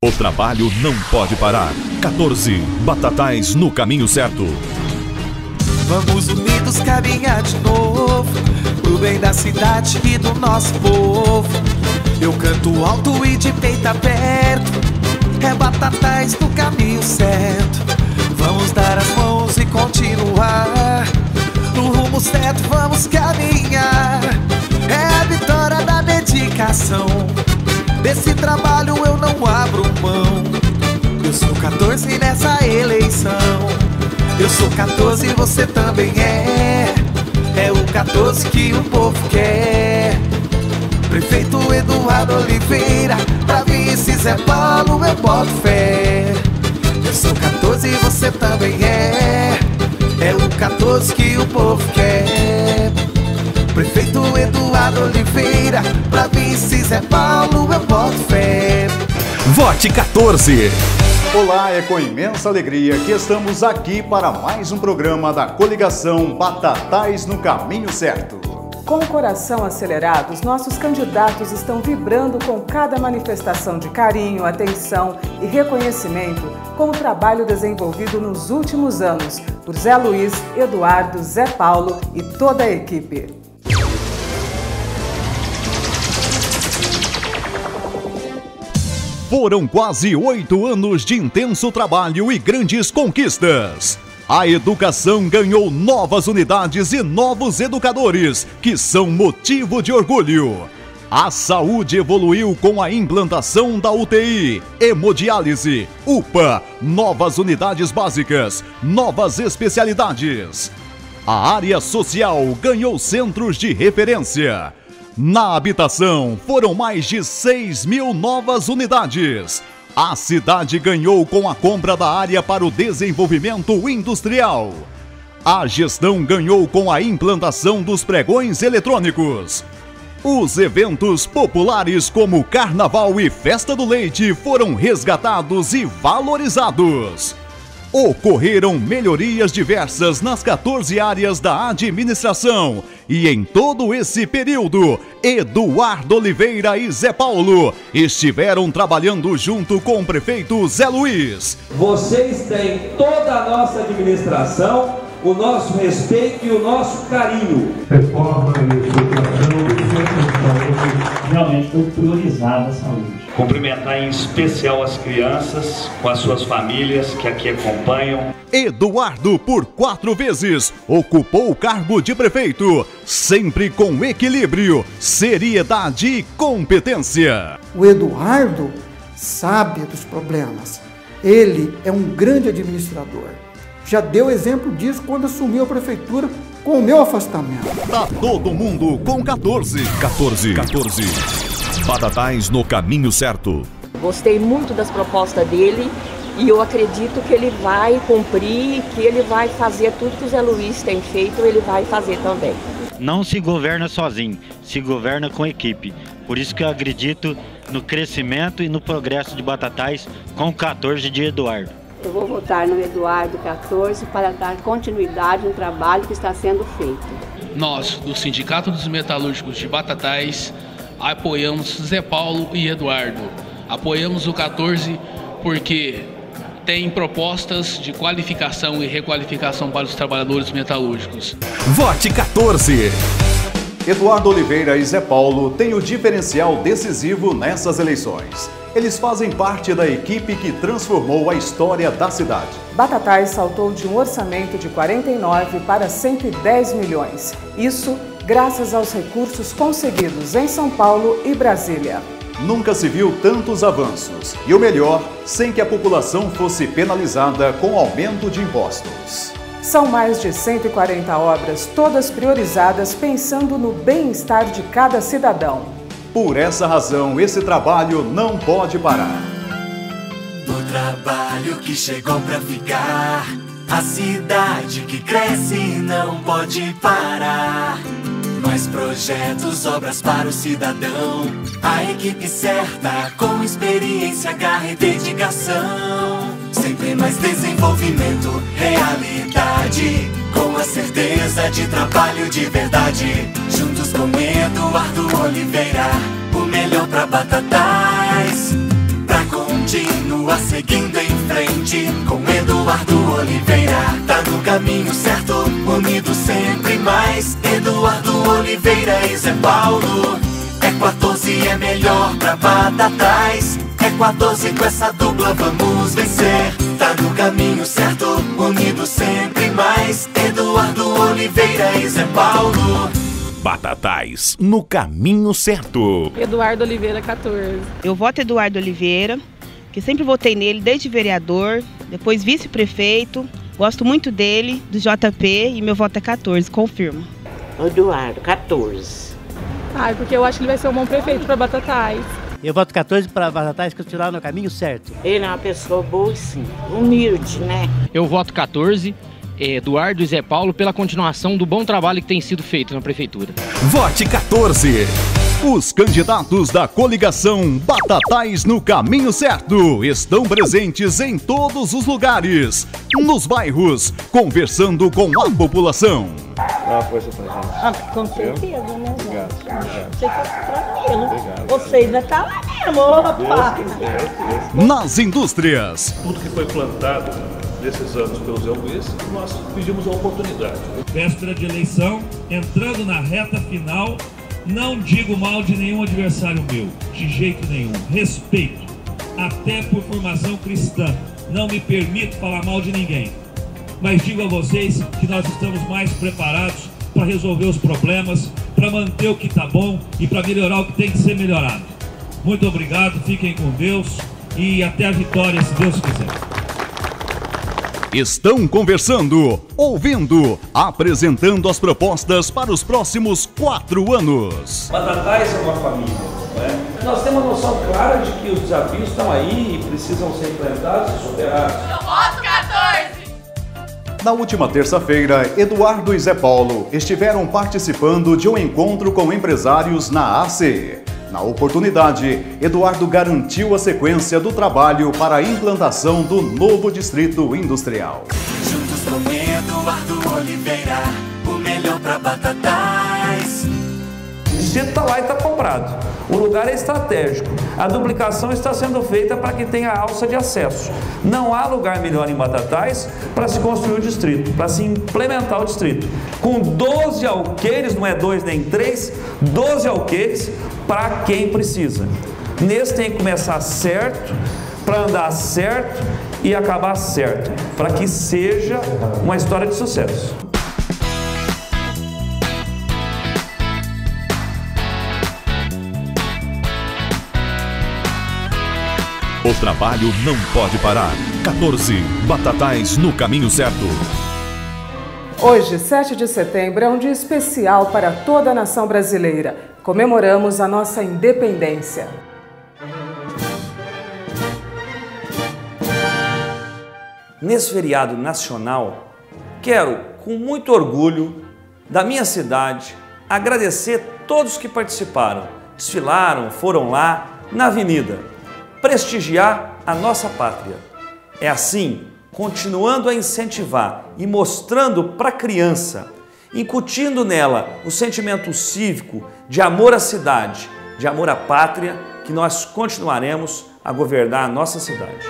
O trabalho não pode parar. 14. Batatais no caminho certo. Vamos unidos caminhar de novo, pro bem da cidade e do nosso povo. Eu canto alto e de peito aberto, é Batatais no caminho certo. Vamos dar as mãos e continuar, no rumo certo vamos caminhar. É a vitória da dedicação, desse trabalho eu não abro mão. Eu sou 14 nessa eleição, eu sou 14 e você também é. É o 14 que o povo quer. Prefeito Eduardo Oliveira, pra vice Zé Paulo eu boto fé. Eu sou 14 e você também é. É o 14 que o povo quer. Prefeito Eduardo Oliveira, pra vice Zé Paulo eu boto fé. Vote 14. Olá, é com imensa alegria que estamos aqui para mais um programa da coligação Batatais no Caminho Certo. Com o coração acelerado, os nossos candidatos estão vibrando com cada manifestação de carinho, atenção e reconhecimento com o trabalho desenvolvido nos últimos anos por Zé Luiz, Eduardo, Zé Paulo e toda a equipe. Foram quase 8 anos de intenso trabalho e grandes conquistas. A educação ganhou novas unidades e novos educadores, que são motivo de orgulho. A saúde evoluiu com a implantação da UTI, hemodiálise, UPA, novas unidades básicas, novas especialidades. A área social ganhou centros de referência. Na habitação, foram mais de 6.000 novas unidades. A cidade ganhou com a compra da área para o desenvolvimento industrial. A gestão ganhou com a implantação dos pregões eletrônicos. Os eventos populares como Carnaval e Festa do Leite foram resgatados e valorizados. Ocorreram melhorias diversas nas 14 áreas da administração e em todo esse período, Eduardo Oliveira e Zé Paulo estiveram trabalhando junto com o prefeito Zé Luiz. Vocês têm toda a nossa administração, o nosso respeito e o nosso carinho. Reforma e educação, realmente foi priorizada a saúde. Cumprimentar em especial as crianças com as suas famílias que aqui acompanham. Eduardo, por 4 vezes, ocupou o cargo de prefeito, sempre com equilíbrio, seriedade e competência. O Eduardo sabe dos problemas. Ele é um grande administrador. Já deu exemplo disso quando assumiu a prefeitura com o meu afastamento. Tá todo mundo com 14. 14. Batatais no caminho certo. Gostei muito das propostas dele e eu acredito que ele vai cumprir, que ele vai fazer tudo que o Zé Luiz tem feito, ele vai fazer também. Não se governa sozinho, se governa com equipe. Por isso que eu acredito no crescimento e no progresso de Batatais com o 14 de Eduardo. Eu vou votar no Eduardo 14 para dar continuidade no trabalho que está sendo feito. Nós, do Sindicato dos Metalúrgicos de Batatais, apoiamos Zé Paulo e Eduardo. Apoiamos o 14 porque tem propostas de qualificação e requalificação para os trabalhadores metalúrgicos. Vote 14. Eduardo Oliveira e Zé Paulo têm o diferencial decisivo nessas eleições. Eles fazem parte da equipe que transformou a história da cidade. Batatais saltou de um orçamento de 49 para 110 milhões. Isso graças aos recursos conseguidos em São Paulo e Brasília. Nunca se viu tantos avanços. E o melhor, sem que a população fosse penalizada com aumento de impostos. São mais de 140 obras, todas priorizadas pensando no bem-estar de cada cidadão. Por essa razão, esse trabalho não pode parar. O trabalho que chegou pra ficar, a cidade que cresce não pode parar. Mais projetos, obras para o cidadão, a equipe certa com experiência, garra e dedicação. Sempre mais desenvolvimento, realidade, com a certeza de trabalho de verdade. Juntos com Eduardo Oliveira, o melhor pra Batatais, pra continuar. continua seguindo em frente com Eduardo Oliveira. Tá no caminho certo, unido sempre mais. Eduardo Oliveira e Zé Paulo. É 14, é melhor pra Batatais. É 14, com essa dupla vamos vencer. Tá no caminho certo, unido sempre mais. Eduardo Oliveira e Zé Paulo. Batatais, no caminho certo. Eduardo Oliveira, 14. Eu voto Eduardo Oliveira, que sempre votei nele desde vereador, depois vice-prefeito. Gosto muito dele, do JP, e meu voto é 14, confirmo. Eduardo, 14. Porque eu acho que ele vai ser um bom prefeito para Batatais. Eu voto 14 para Batatais, continuar no caminho certo. Ele é uma pessoa boa, sim. Humilde, né? Eu voto 14. Eduardo e Zé Paulo, pela continuação do bom trabalho que tem sido feito na prefeitura. Vote 14. Os candidatos da coligação Batatais no Caminho Certo estão presentes em todos os lugares, nos bairros, conversando com a população. Dá uma força pra gente. Com certeza, né? Obrigado. Você tá tranquilo. Você ainda tá lá mesmo, opa! Nas indústrias. Tudo que foi plantado nesses anos pelo Zé Luiz, nós pedimos a oportunidade. Véspera de eleição, entrando na reta final, não digo mal de nenhum adversário meu, de jeito nenhum. Respeito, até por formação cristã. Não me permito falar mal de ninguém. Mas digo a vocês que nós estamos mais preparados para resolver os problemas, para manter o que está bom e para melhorar o que tem que ser melhorado. Muito obrigado, fiquem com Deus e até a vitória, se Deus quiser. Estão conversando, ouvindo, apresentando as propostas para os próximos 4 anos. Batatais é uma família, não é? Nós temos uma noção clara de que os desafios estão aí e precisam ser enfrentados e superados. Eu voto 14! Na última terça-feira, Eduardo e Zé Paulo estiveram participando de um encontro com empresários na ACE. Na oportunidade, Eduardo garantiu a sequência do trabalho para a implantação do novo distrito industrial. Juntos com Eduardo Oliveira, o melhor para Batatais. O distrito está lá e está comprado. O lugar é estratégico. A duplicação está sendo feita para que tenha alça de acesso. Não há lugar melhor em Batatais para se construir o distrito, para se implementar o distrito. Com 12 alqueires, não é 2 nem 3, 12 alqueires para quem precisa. Nesse tem que começar certo, para andar certo e acabar certo, para que seja uma história de sucesso. O trabalho não pode parar. 14. Batatais no caminho certo. Hoje, 7 de setembro, é um dia especial para toda a nação brasileira. Comemoramos a nossa independência. Nesse feriado nacional, quero, com muito orgulho, da minha cidade, agradecer todos que participaram, desfilaram, foram lá na avenida, prestigiar a nossa pátria. É assim, continuando a incentivar e mostrando para a criança, incutindo nela o sentimento cívico de amor à cidade, de amor à pátria, que nós continuaremos a governar a nossa cidade.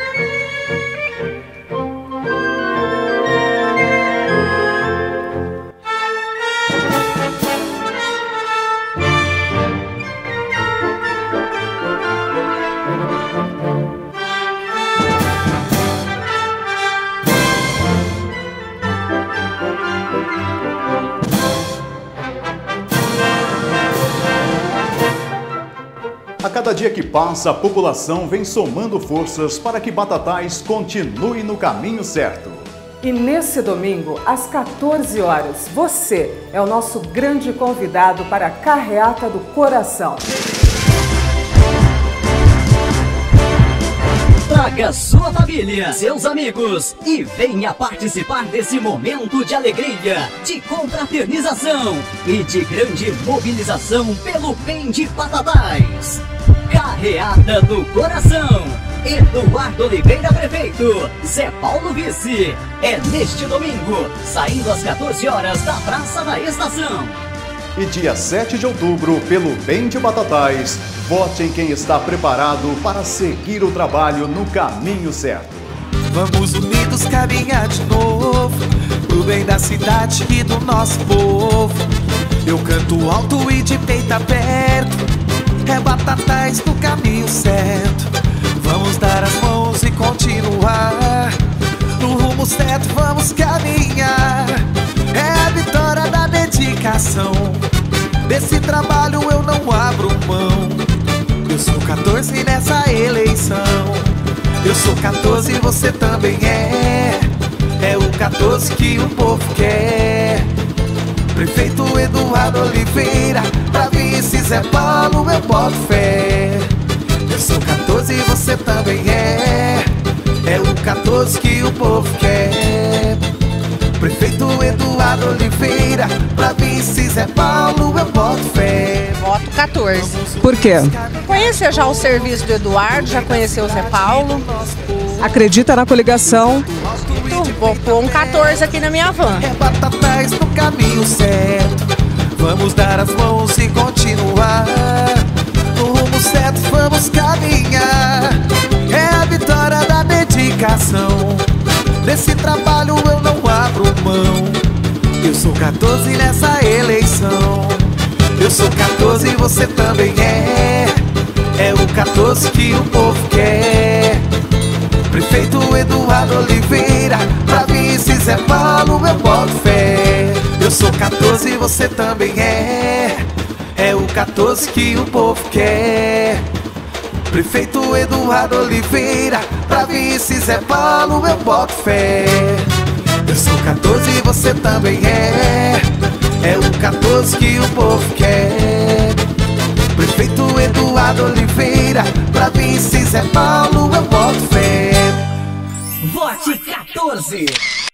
A cada dia que passa, a população vem somando forças para que Batatais continue no caminho certo. E nesse domingo, às 14 horas, você é o nosso grande convidado para a Carreata do Coração. Traga sua família, seus amigos e venha participar desse momento de alegria, de confraternização e de grande mobilização pelo bem de Batatais. Carreata do Coração. Eduardo Oliveira, prefeito. Zé Paulo, vice. É neste domingo, saindo às 14 horas da Praça da Estação. E dia 7 de outubro, pelo bem de Batatais, vote em quem está preparado para seguir o trabalho no caminho certo. Vamos unidos caminhar de novo, pro bem da cidade e do nosso povo. Eu canto alto e de peito aberto, é Batatais no caminho certo. Vamos dar as mãos e continuar, no rumo certo vamos caminhar. É a vitória da dedicação, desse trabalho eu não abro mão. Eu sou 14 nessa eleição, eu sou 14 e você também é o 14 que o povo quer. Prefeito Eduardo Oliveira, pra vice Zé Paulo eu boto fé. Eu sou 14 e você também é o 14 que o povo quer. Prefeito Eduardo Oliveira, pra vice Zé Paulo eu boto fé. Voto 14. Por quê? Conhecer já o serviço do Eduardo, já conheceu o Zé Paulo. Acredita na coligação? Vou pôr um 14 aqui na minha van. É Batatais no caminho certo, vamos dar as mãos e continuar, no rumo certo vamos caminhar. É a vitória da dedicação, desse trabalho eu não abro mão. Eu sou 14 nessa eleição, eu sou 14 e você também é o 14 que o povo quer. Prefeito Eduardo Oliveira, pra vice Zé Paulo eu boto fé. Eu sou 14 e você também é o 14 que o povo quer. Prefeito Eduardo Oliveira, pra vice Zé Paulo eu boto fé. Eu sou 14 e você também é o 14 que o povo quer. Prefeito Eduardo Oliveira, pra vice Zé Paulo eu boto fé. Vote 14.